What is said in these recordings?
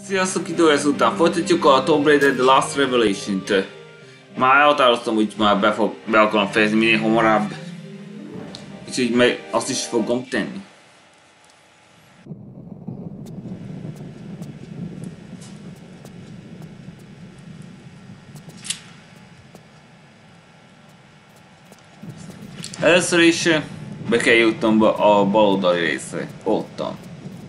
Sziasztok, idő ezután folytatjuk a Tomb Raider The Last Revelation-t. Már elhatároztam, hogy már be akarom fejezni minél hamarabb. Úgyhogy meg azt is fogom tenni. Először is be kell jutnom a baloldali részre. Ottan.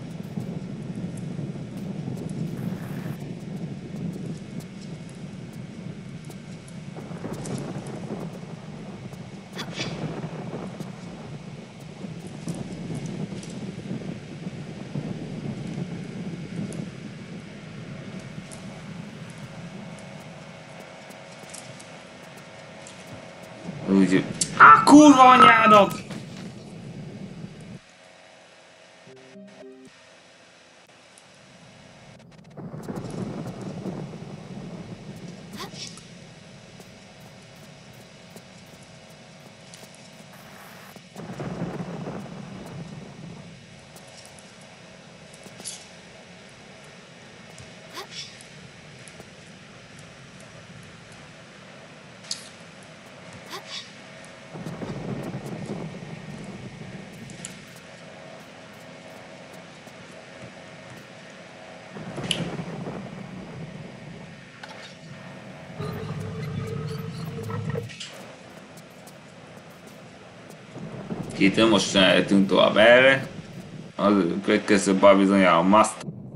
Úgy... kurva anyádat! Itt most eltűnt tovább erre. A következő bár bizonyára a Must.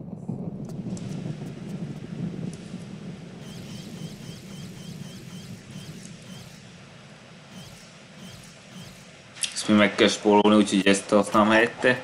Ezt mi meg kell spórolni, úgyhogy ezt használom helyette.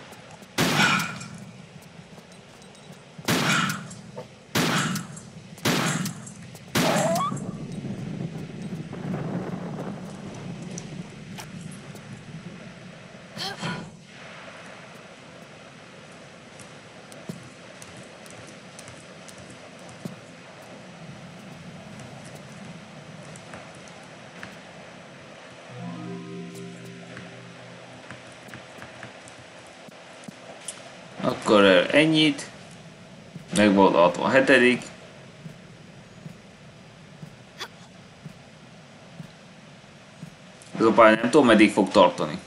Akkor ennyit. Meg volt a 67. Ez a pálya nem tudom meddig fog tartani.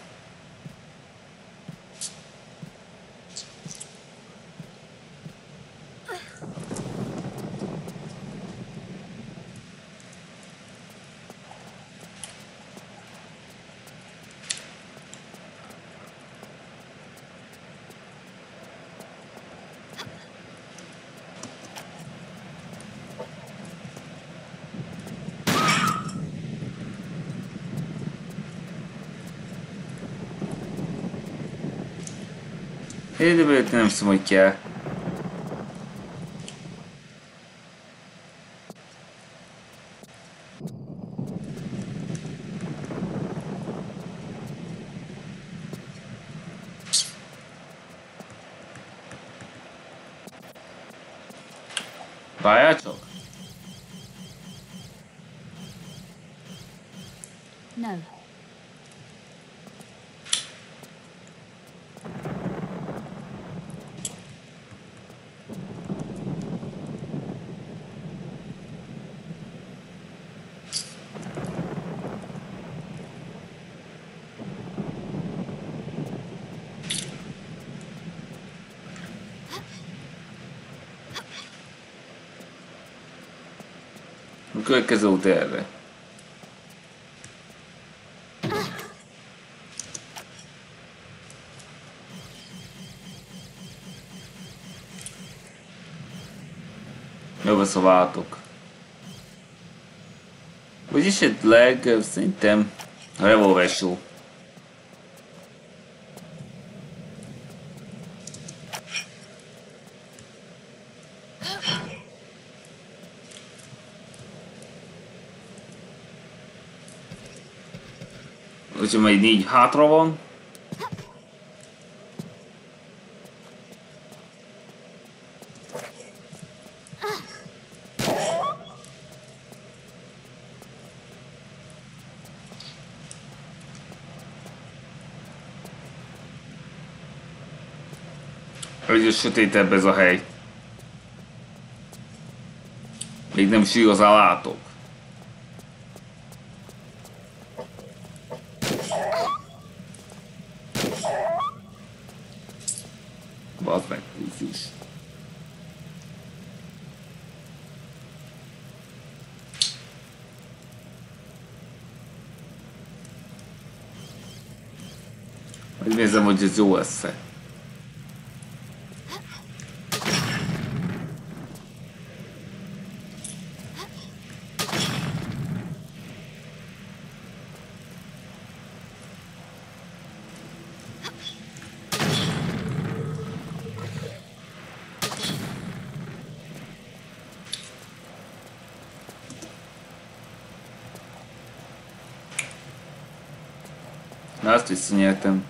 De nem hiszem, hogy kell. Várjál csak! No. A következő út erre. Jobb a váltok. Vagyis esetleg szerintem a revolver show. Úgyhogy majd 4 hátra van. Hogy sötétebb ez a hely. Még nem is igazán látok. Bazd meg, úgyis. Majd nézem, hogy ez jó lesz-e. Na, azt visszanyertem.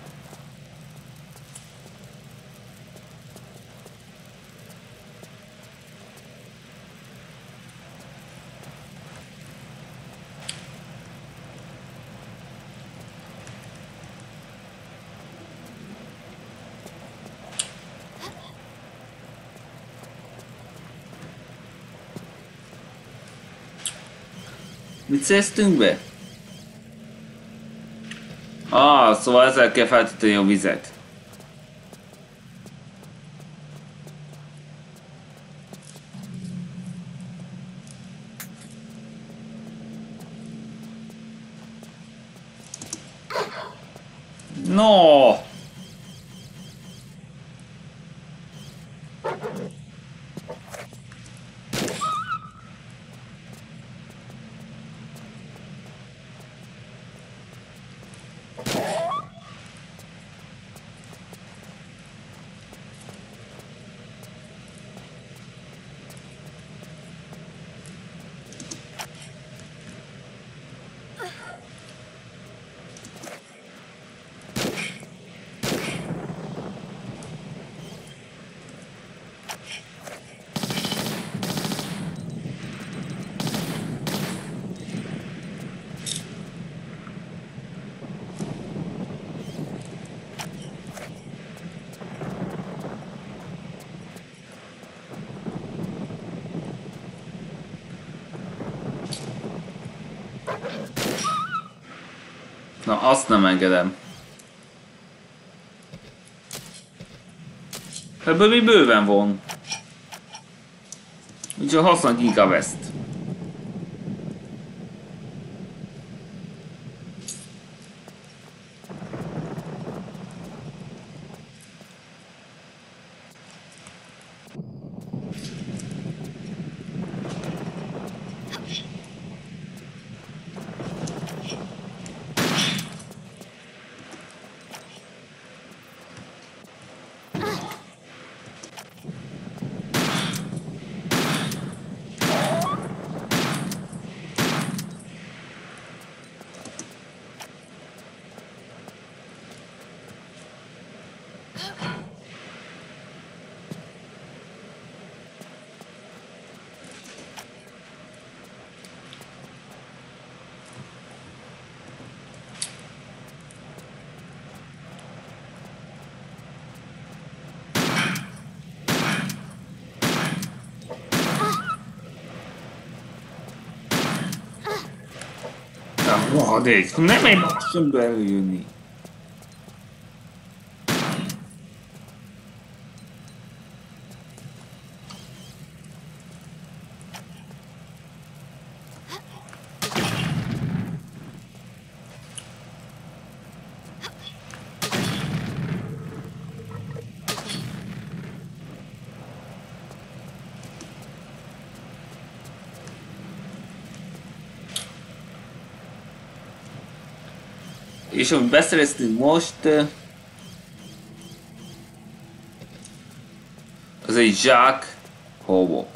Mit szereztünk be? Szóval ezzel kell feltölteni a vizet. No! Na, azt nem engedem. Ebből még bőven van. Úgyhogy használ Gigavest. Rohadék, nem egy sem előjönni. És amit beszereztünk most, az egy zsák homok.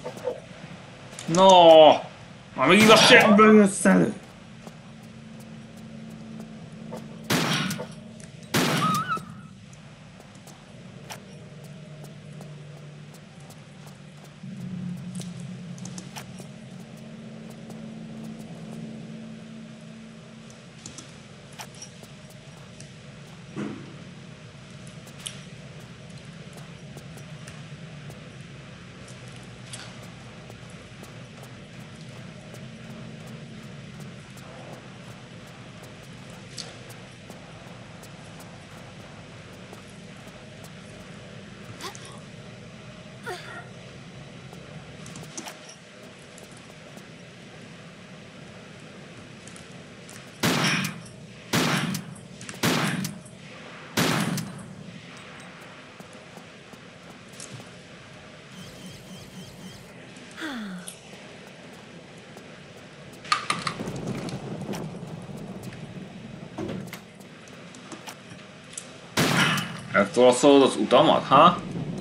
No! Már megint a sebből jössz elő! Eltolaszolod az utamat, ha?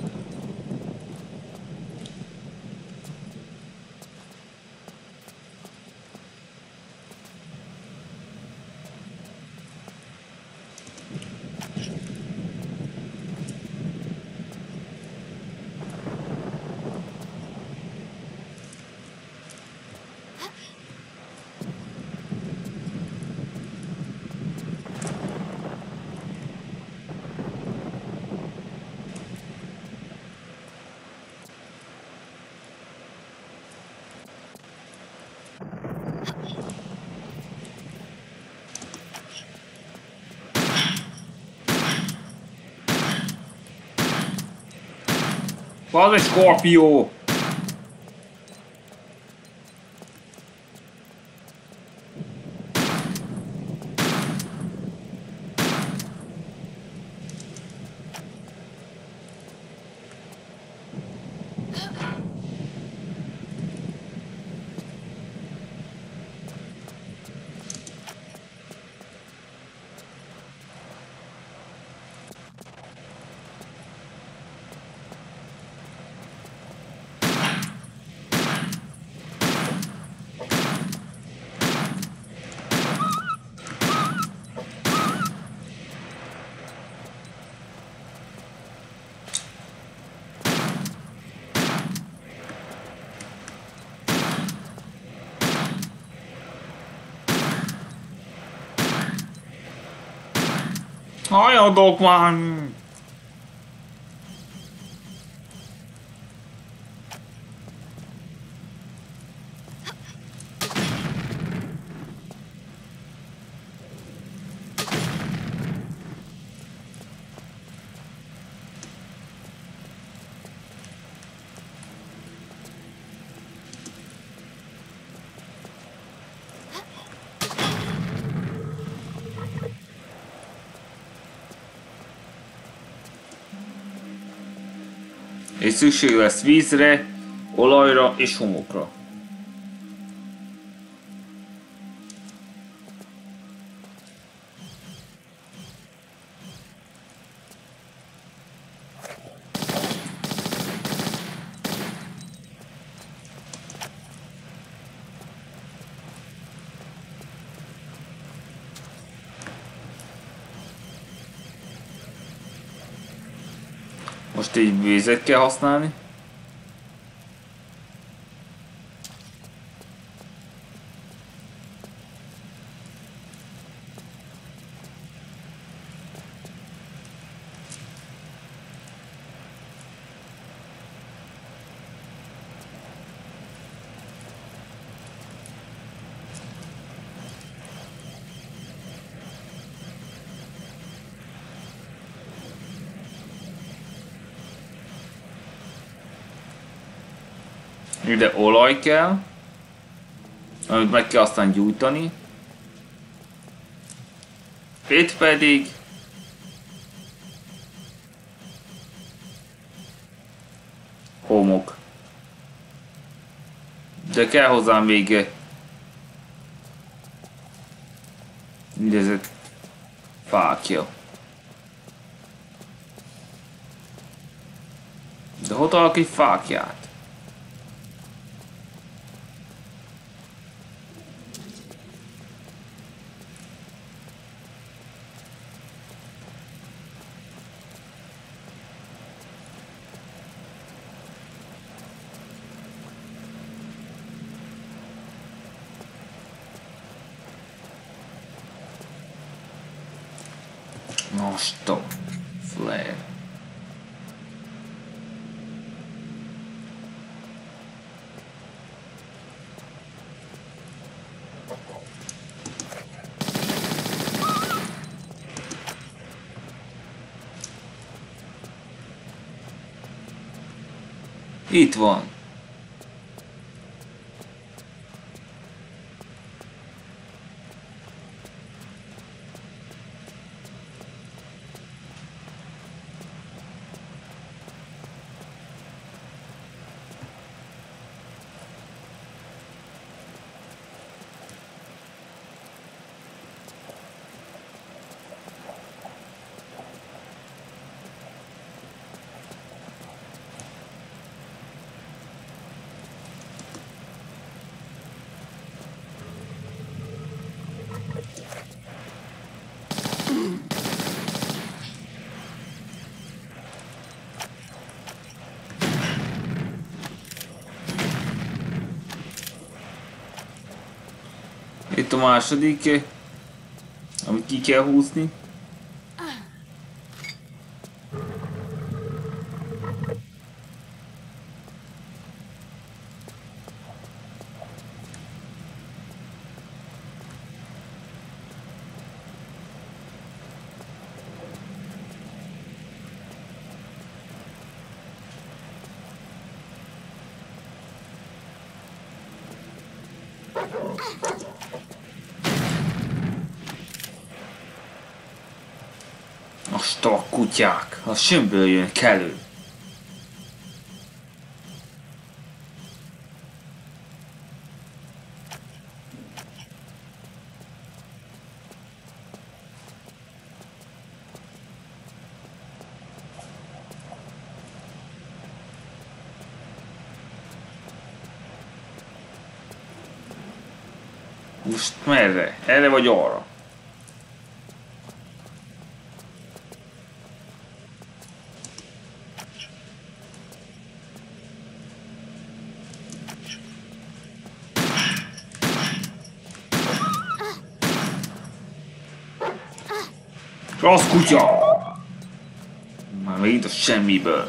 Az egy skorpió! Hajadok van! És szükség lesz vízre, olajra és homokra. Most így vízet kell használni. Ide olaj kell, amit meg kell aztán gyújtani. Itt pedig homok. De kell hozzá még mindezek fákja. De hol találok egy fákját? Stop. Flare. Itt van. Itt a második, amit ki kell húzni. Azt a kutyák, a sömből jön elő. Most merre? Erre vagy arra? Rossz kutya! Már megint a semmiből.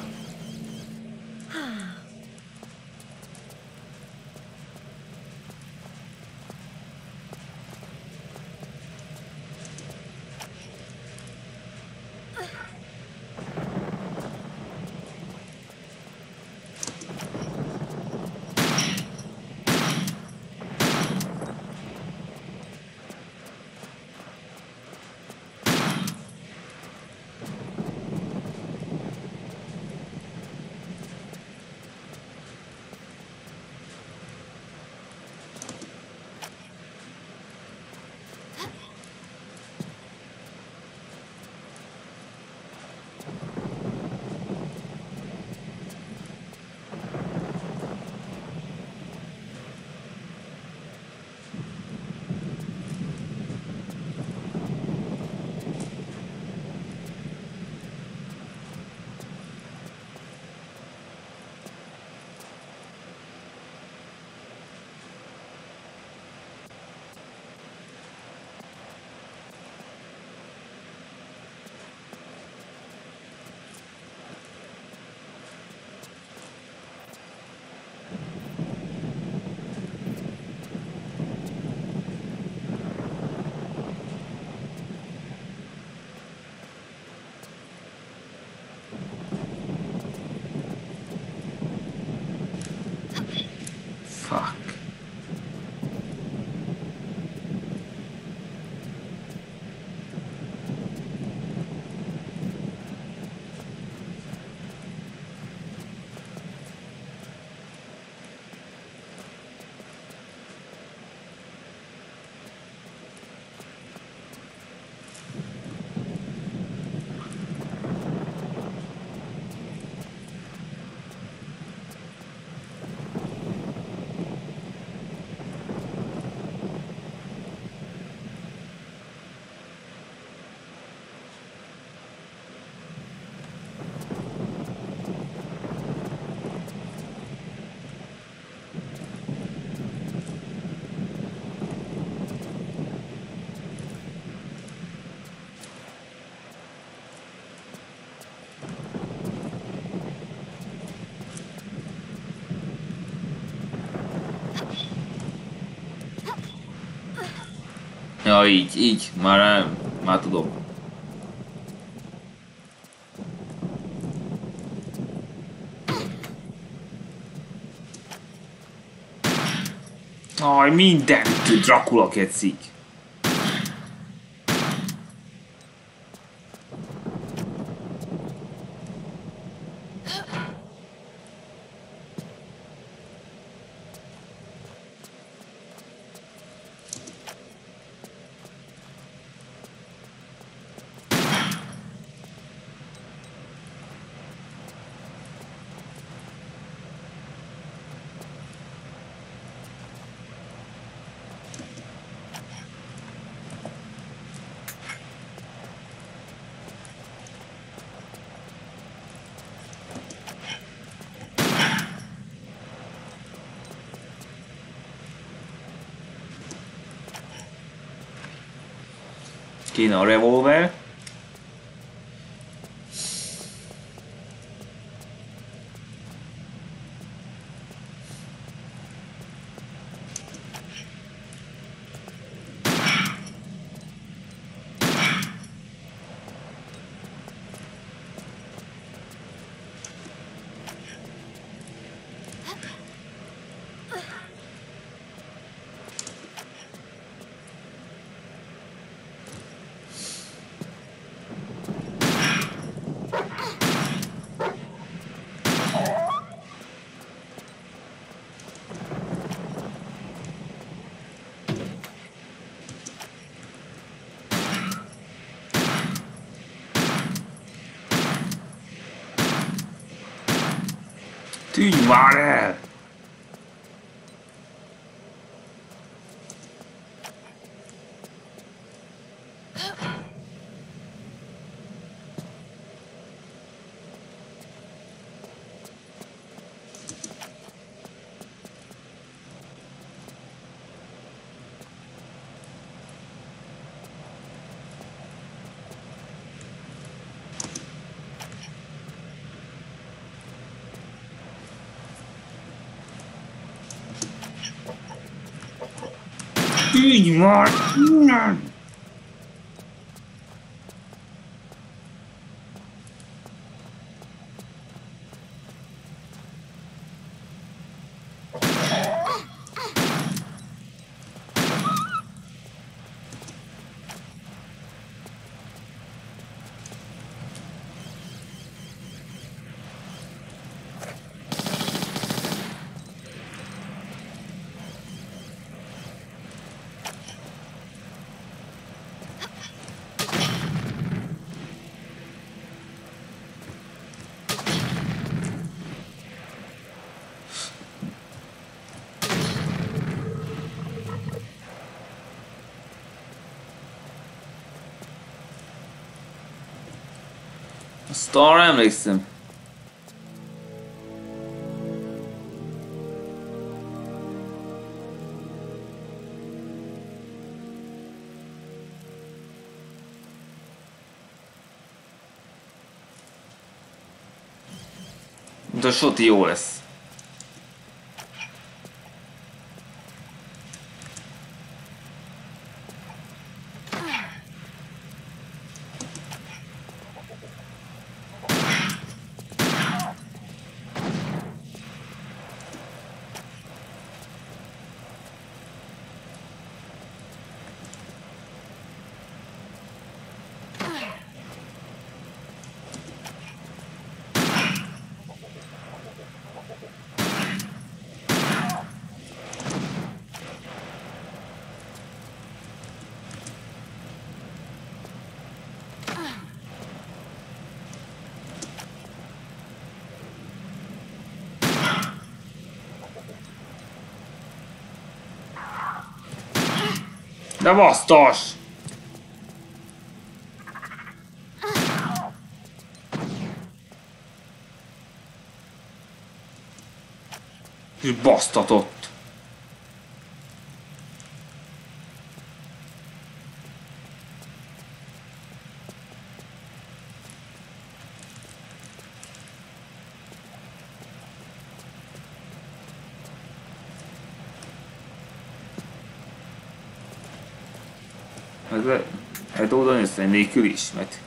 Ja, így. Már tudom. Aj, mindent Dracula kecik. Kéne a revolver. Tűnj már el! Tűnj már innen! Azt arra emlékszem. De a soti jó lesz. De basztos! És basztatott. meg lehet oldani ezt nélkül is, mert...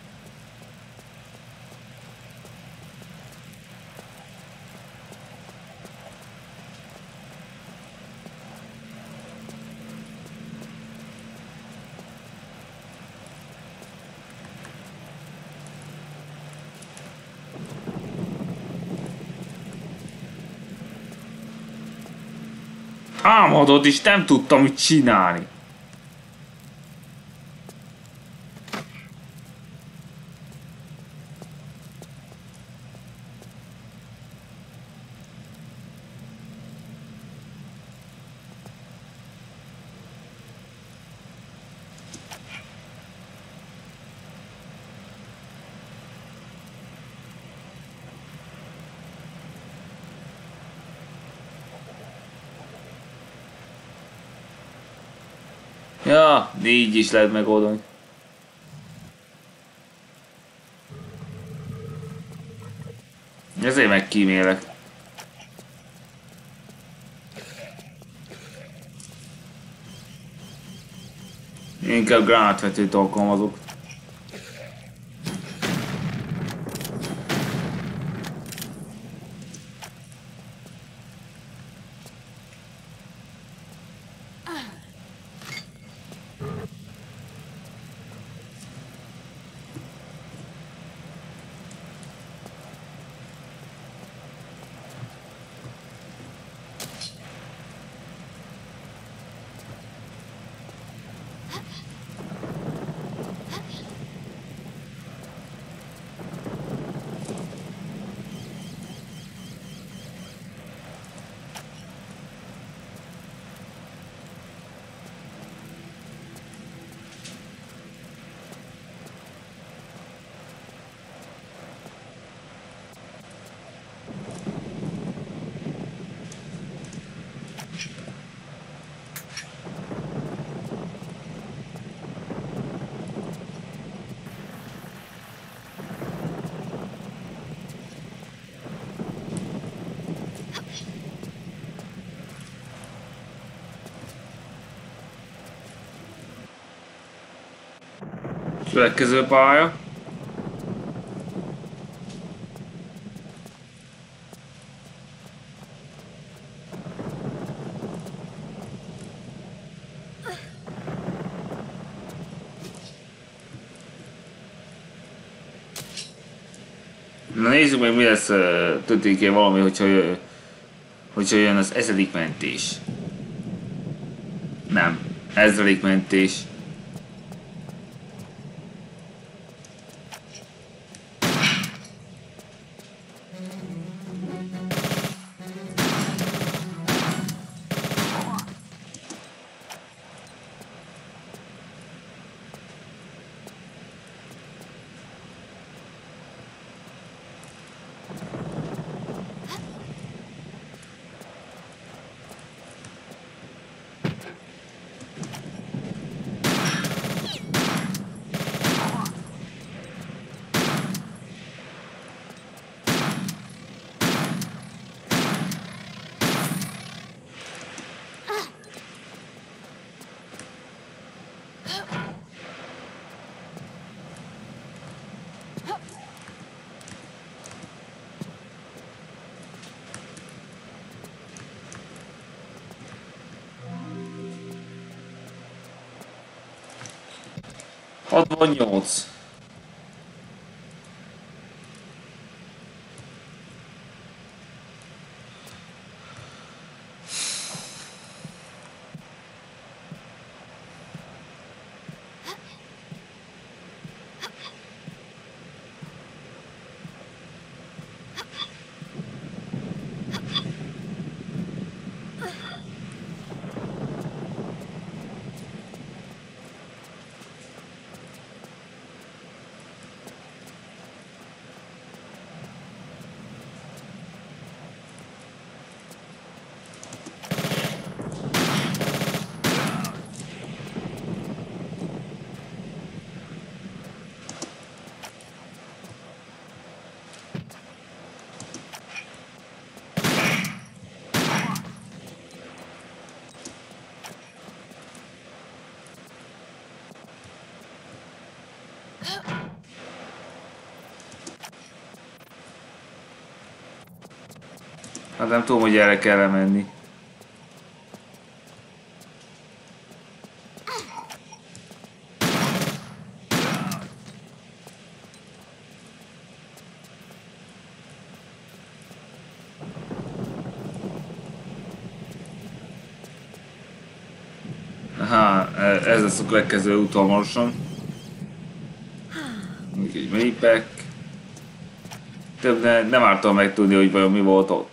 Álmodod is, nem tudtam mit csinálni. Ja, így is lehet megoldani. Ezért megkímélek. Inkább gránátvetőt alkalmazok. Következő pálya. Na nézzük meg mi lesz történik valami, hogyha jön az 1000. mentés. Nem, 1000. mentés. Ott 8. Hát nem tudom, hogy erre kell menni. Aha, ez lesz a következő út hamarosan. Még egy mélypek. Több nem ártam megtudni, hogy vajon mi volt ott.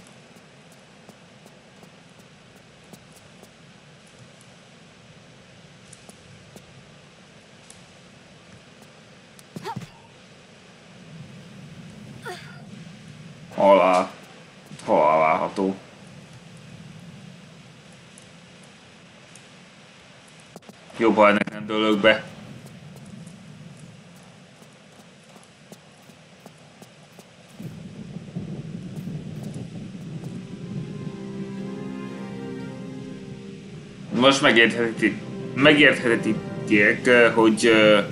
Halál várható. Jobb, ha ennek nem dőlök be. Most megérthetitek, hogy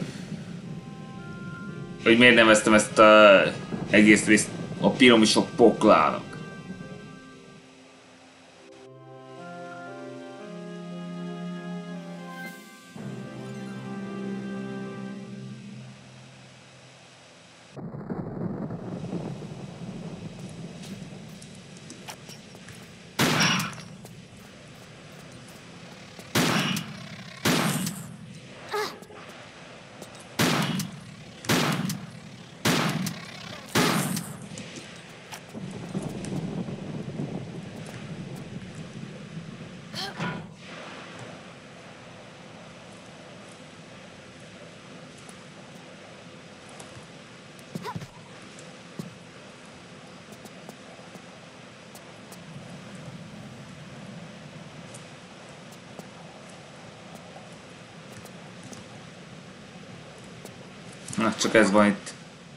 miért neveztem ezt az egész részt a piramisok poklának. Na, csak ez van itt.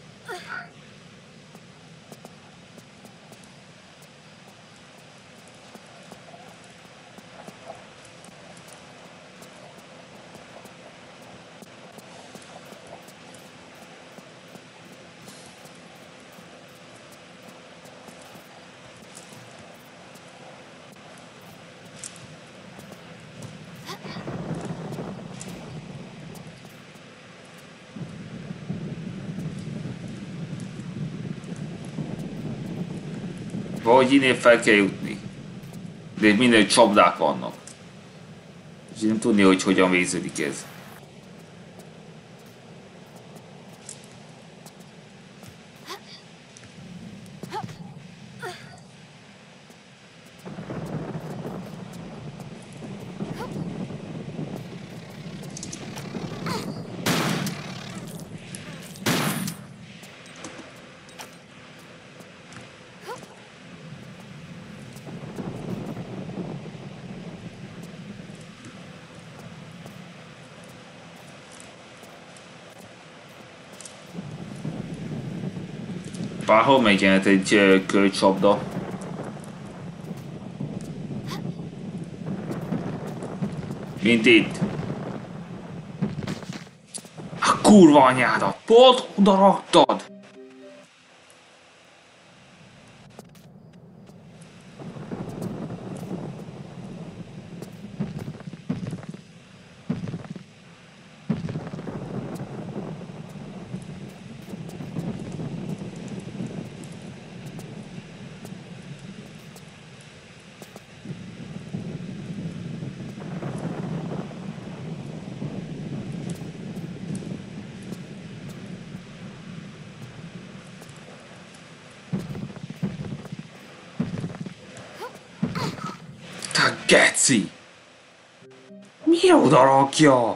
Valahogy innen fel kell jutni. De itt minden csapdák vannak. És nem tudni, hogy hogyan végződik ez. Bárhol megjelent egy kölcsapda. Mint itt. A kurva anyádat! Pont oda raktad! Geci! Mi oda rakja?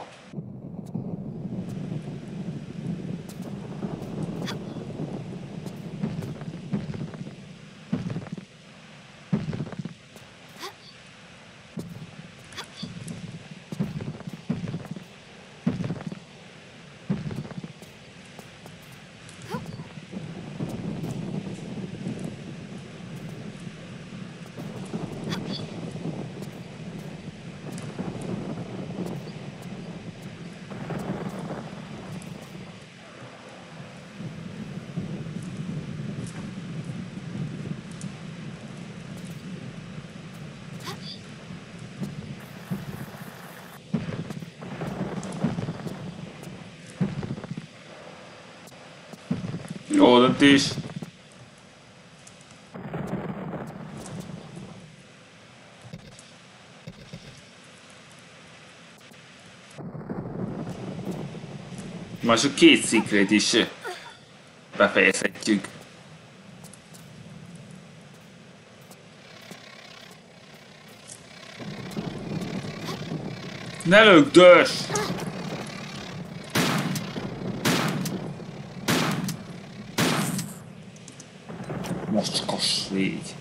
Jó döntés. Most a két secret is befejezhetjük. Ne lögdös! Mocskos légy.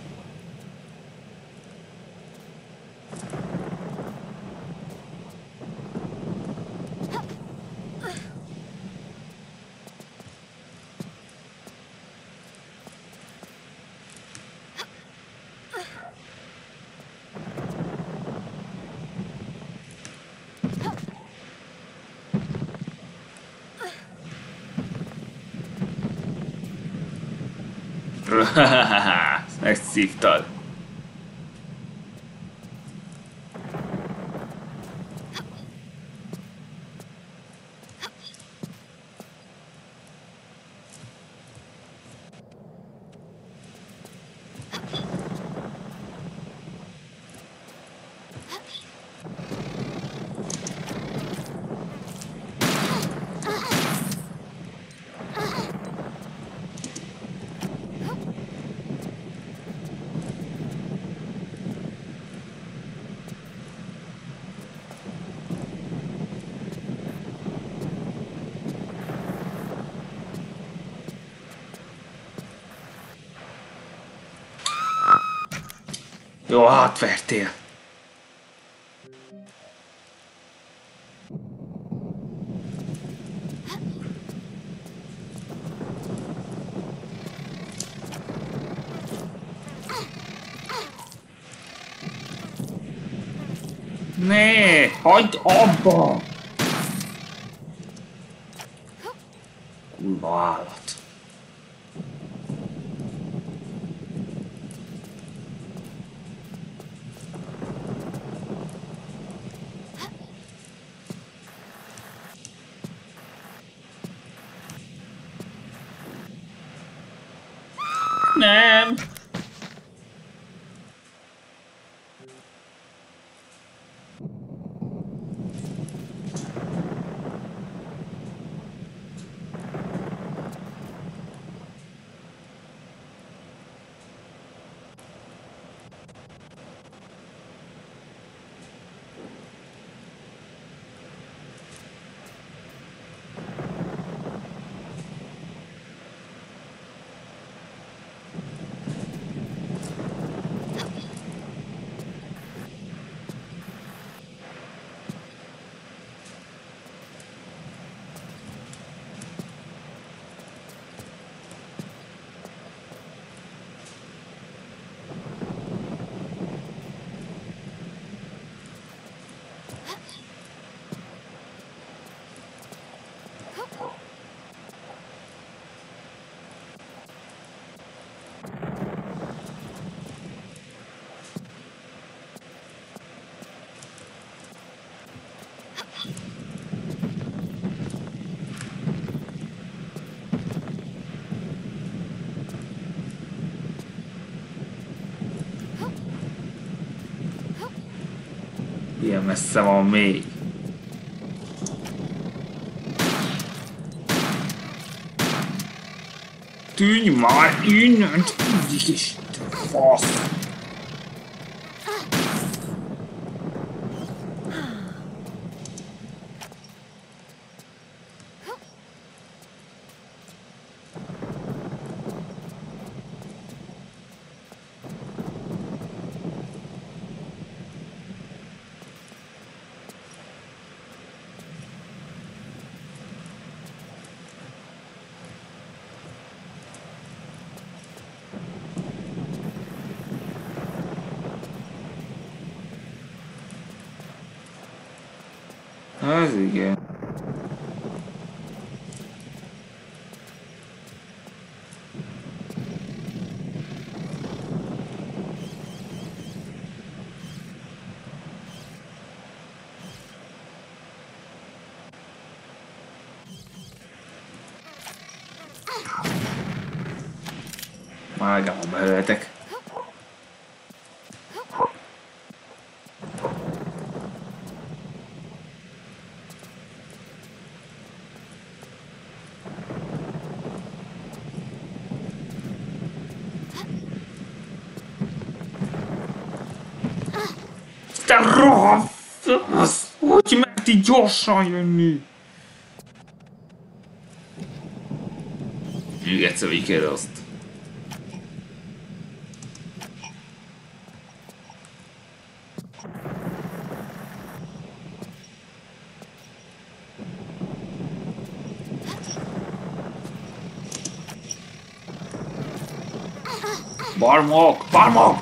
Megszívtad. Jó, átvertél. Ne, hagyd abba! Kurva állat. Nem! Ilyen messze van még. Tűnj már innen, is fasz! Az igen. Vágám, belőletek. Te rohadt! Hogy mert így gyorsan jönni? Még egyszer végig azt. Barmok! Barmok!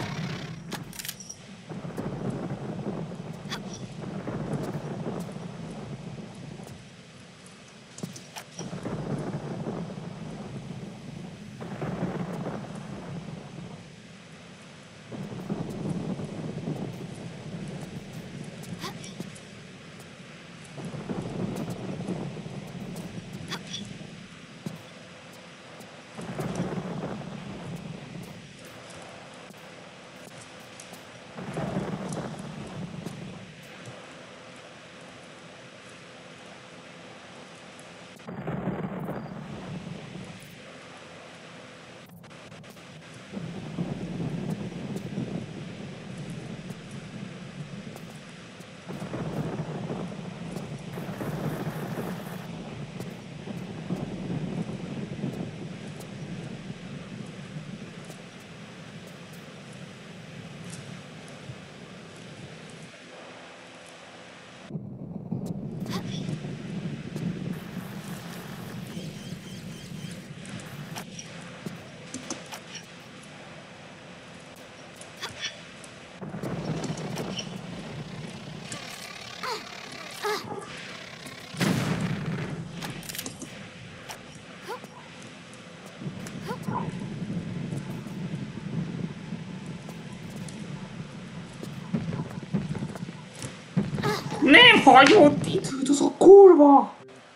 Nem hagyott időt az a kurva!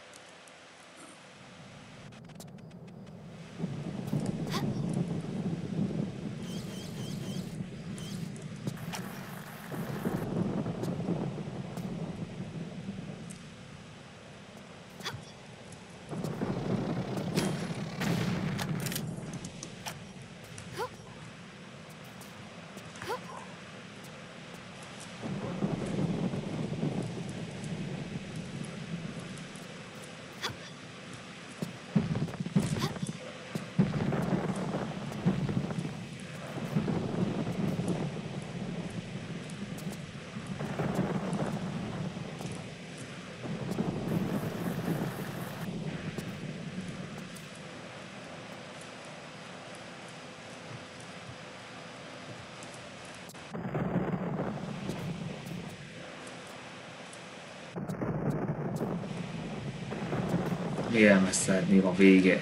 Milyen messze, mi a vége?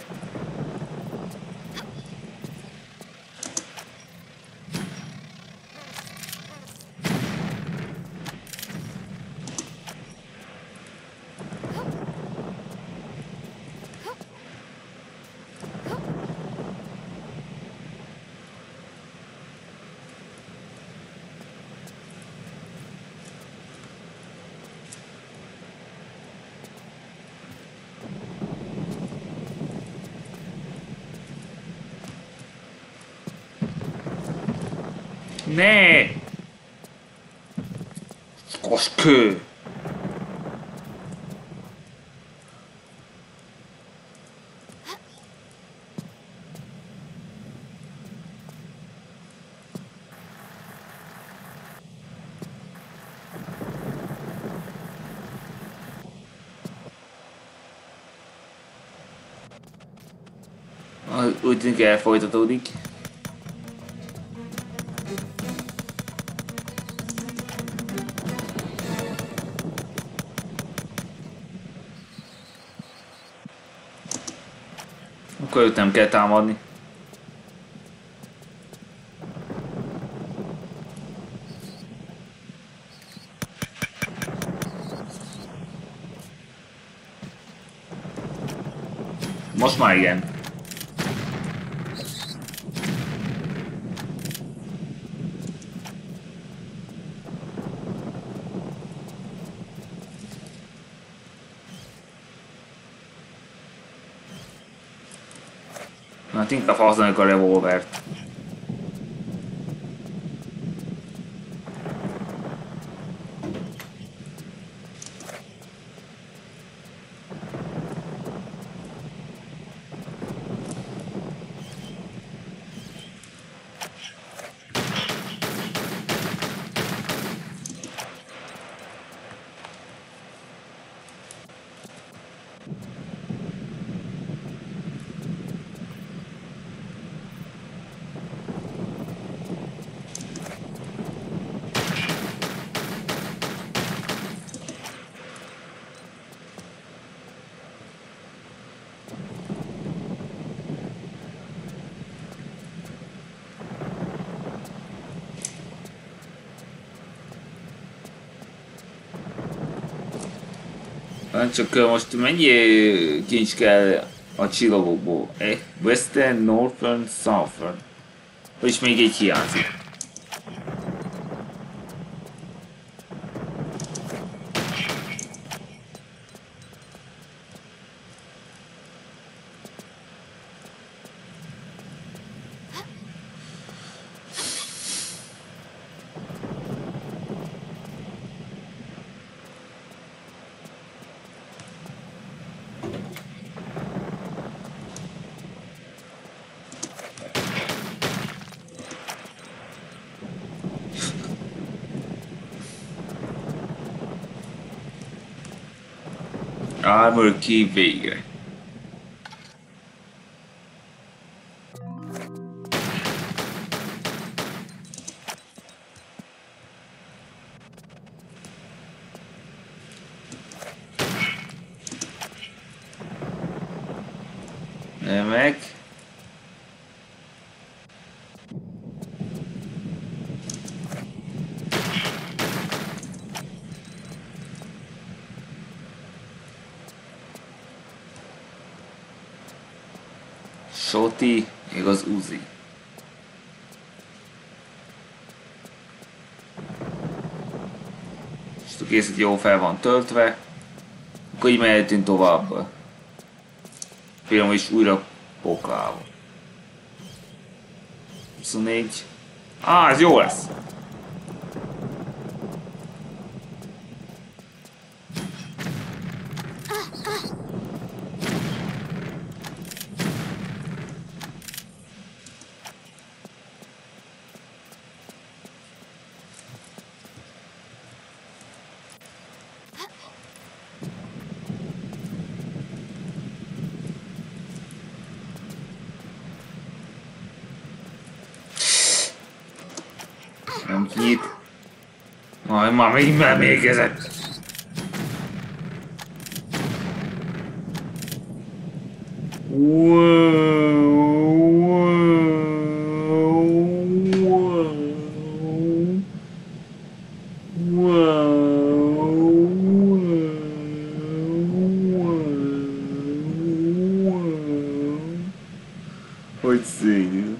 Ne! Szakos kő! Úgy tűnik elfolytatódik. Akkor őt nem kell támadni. Most már igen. Hát inkább használjuk a revolvert. Csak most mennyi kincs kell a csillagokból? Western, Northern, Southern. És még egy hiányzik. Armor key végre. Meg. Shoti, még az Uzi. És a készít jó fel van töltve. Akkor így mehetünk tovább. Film is újra pokal. 24. Ez jó lesz. Nem nyit. Már még bemékezett. Hogy szégyen.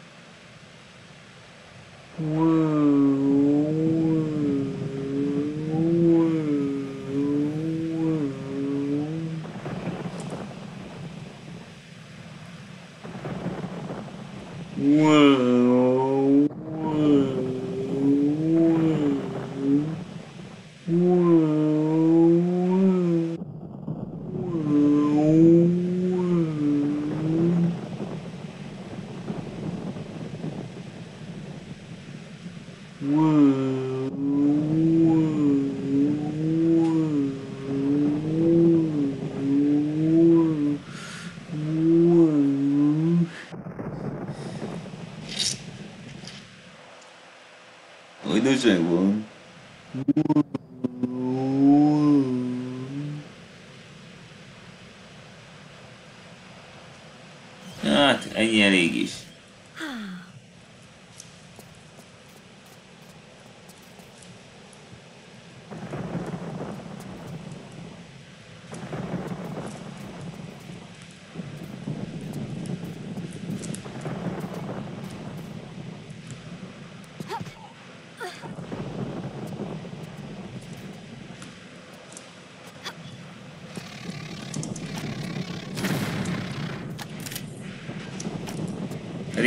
Újdonság van. Hát, ennyi elég is.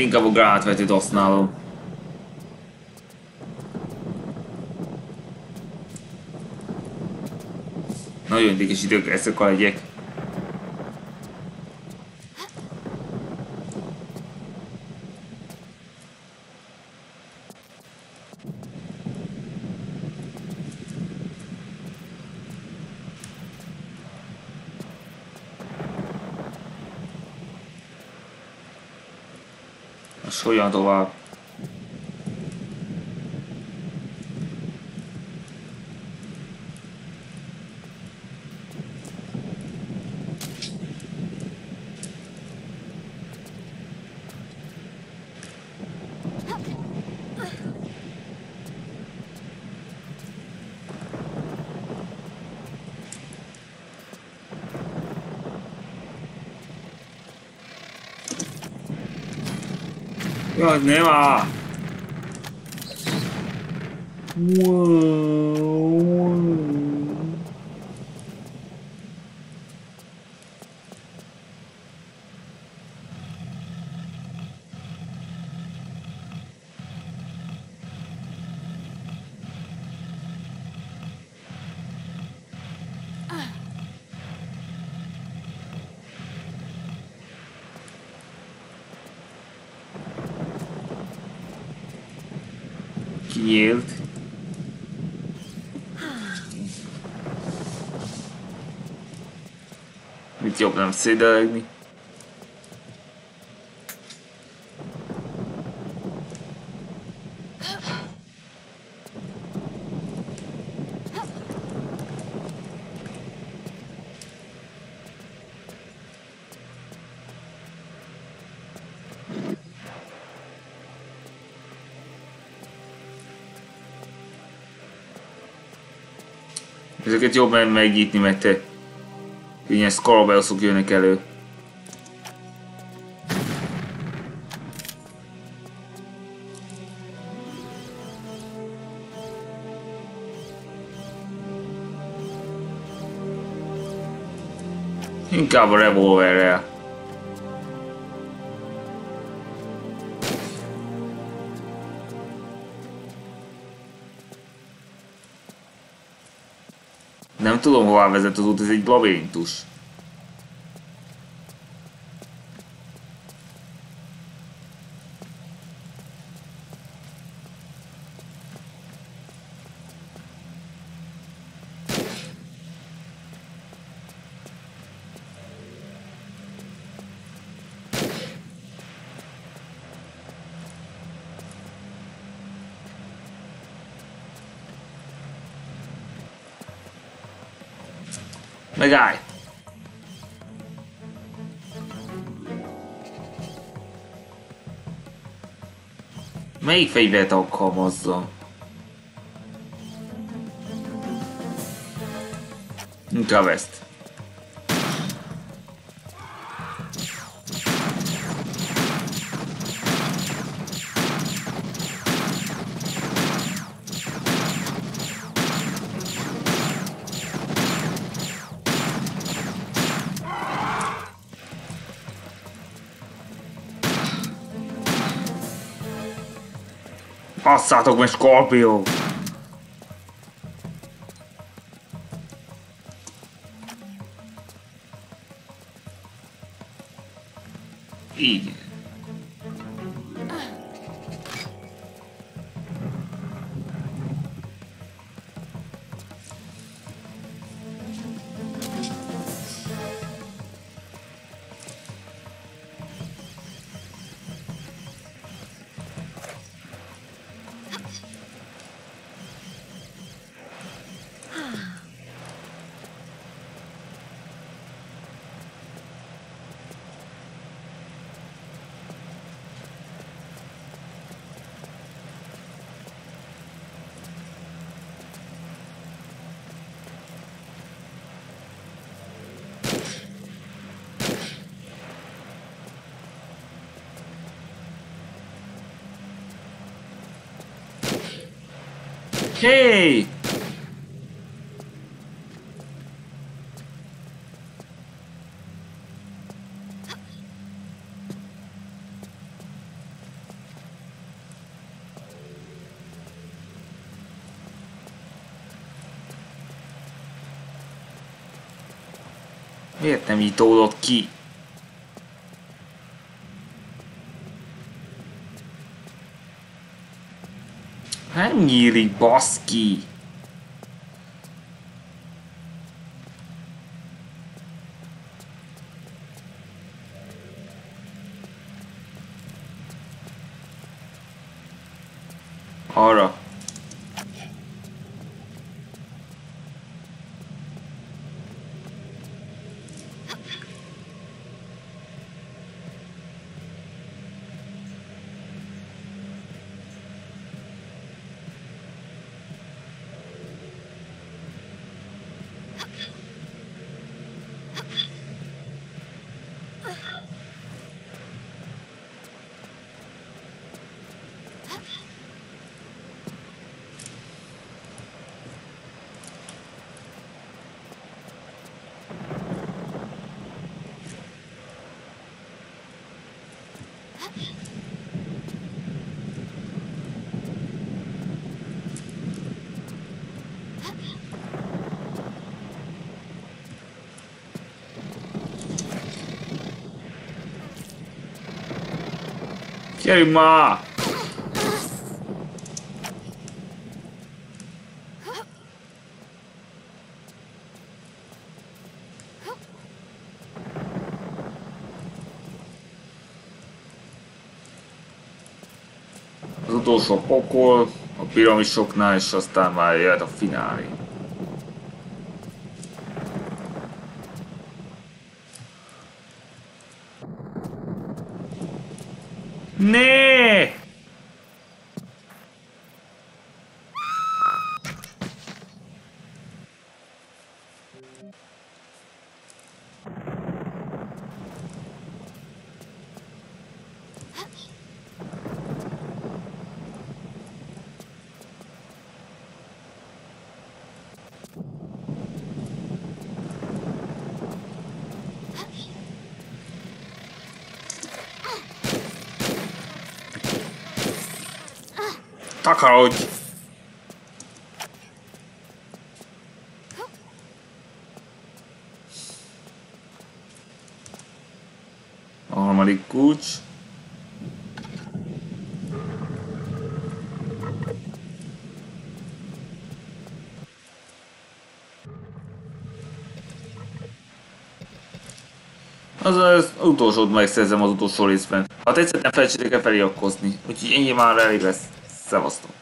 inkább a gránátvetőt használom. Nagyon érdekes időkeszak legyek. Most hogyan tovább? Jaj, nem áll! Kinyílt. Mit jobb nem szédelegni. Ezeket jobb megnyitni, mert ilyen scrollbellsok jönnek elő. Inkább a revolverrel. Nem tudom, hová vezet az út, ez egy labirintus. Megállj! Melyik fegyvert alkalmazza? Inkább ezt. Basszátok meg, Skorpió! Így. Hey! Miért nem nyitódott ki? Nem nyílik, baszki! Arra. Gyerünk már! Az utolsó pokol, a piramisoknál, és aztán már jöhet a finálé. Né! Takarodj! A harmadik kulcs. Az utolsót megszerzem az utolsó részben. Ha tetszett, ne felejtsétek el feliratkozni. Úgyhogy ennyi már elég lesz. Szevasztok!